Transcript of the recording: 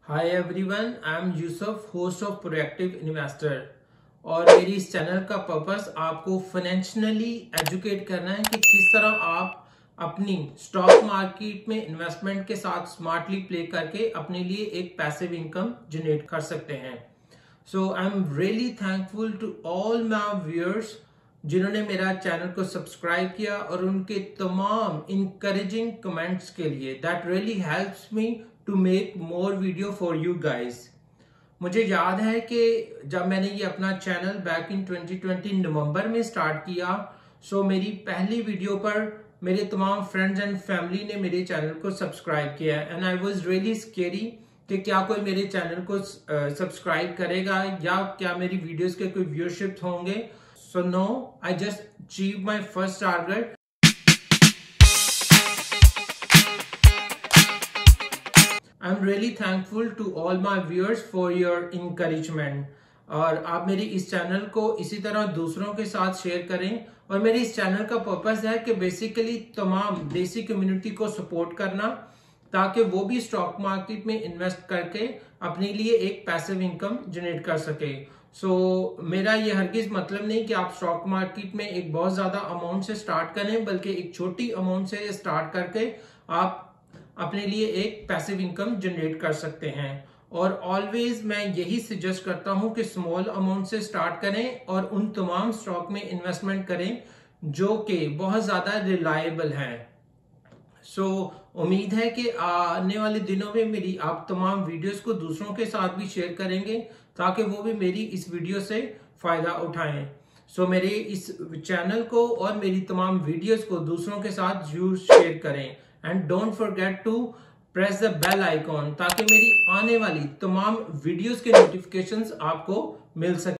Hi everyone, I am Yusuf, host of proactive investor. और मेरी इस चैनल का पर्पस आपको फाइनेंशियली एजुकेट करना है कि किस तरह आप अपनी स्टॉक मार्केट में इन्वेस्टमेंट के साथ स्मार्टली प्ले करके अपने लिए एक पैसिव इनकम जनरेट कर सकते हैं। So I am really thankful to all my viewers जिन्होंने मेरा चैनल को सब्सक्राइब किया और उनके तमाम इनकरेजिंग कमेंट्स के लिए। That really helps me to make more video for you guys. मुझे याद है कि जब मैंने ये अपना चैनल बैक इन 2020 नवंबर में स्टार्ट किया, मेरी पहली वीडियो पर मेरे तमाम फ्रेंड्स एंड फैमिली ने मेरे चैनल को सब्सक्राइब किया and I was really scary कि क्या कोई मेरे चैनल को सब्सक्राइब करेगा या क्या मेरी वीडियोस के कोई व्यूअरशिप होंगे। So no, I just achieve my first target. I'm really thankful to all my viewers for your encouragement। और आप मेरी इस चैनल को इसी तरह दूसरों के साथ शेयर करें। और मेरी इस चैनल का पर्पस है कि बेसिकली तमाम देसी कम्युनिटी को सपोर्ट करना, ताकि वो भी स्टॉक मार्केट में इन्वेस्ट करके अपने लिए एक पैसिव इनकम जनरेट कर सके। मेरा ये हरगिज मतलब नहीं कि आप स्टॉक मार्केट में एक बहुत ज्यादा अमाउंट से स्टार्ट करें, बल्कि एक छोटी अमाउंट से स्टार्ट करके आप अपने लिए एक पैसिव इनकम जनरेट कर सकते हैं। और ऑलवेज मैं यही सजेस्ट करता हूं कि स्मॉल अमाउंट से स्टार्ट करें और उन तमाम स्टॉक में इन्वेस्टमेंट करें जो कि बहुत ज्यादा रिलायबल हैं। उम्मीद है कि आने वाले दिनों में मेरी आप तमाम वीडियोस को दूसरों के साथ भी शेयर करेंगे, ताकि वो भी मेरी इस वीडियो से फायदा उठाएं। मेरे इस चैनल को और मेरी तमाम वीडियोस को दूसरों के साथ जरूर शेयर करें and don't forget to press the bell icon, ताकि मेरी आने वाली तमाम वीडियोस के नोटिफिकेशंस आपको मिल सके।